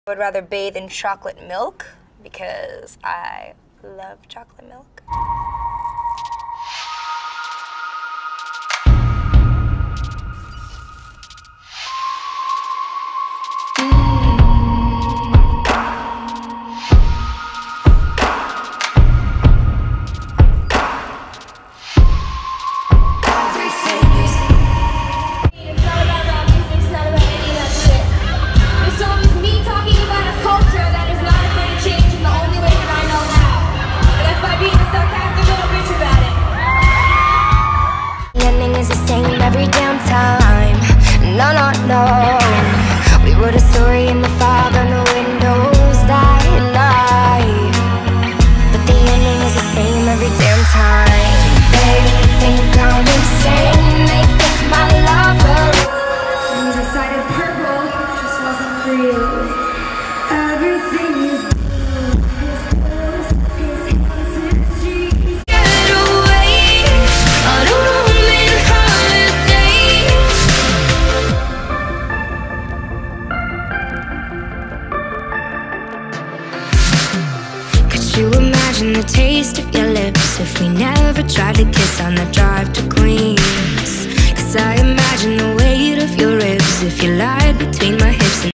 I would rather bathe in chocolate milk because I love chocolate milk. Every damn time, no. We wrote a story in the fog on the windows that night, but the ending is the same every damn time. They think I'm insane, they think my lover. You decided purple just wasn't for you. Everything is blue, his clothes, his hands, his jeans. Get away on a roaming holiday. Could you imagine the taste of your lips if we never tried to kiss on the drive to Queens? 'Cause I imagine the weight of your ribs if you lied between my hips and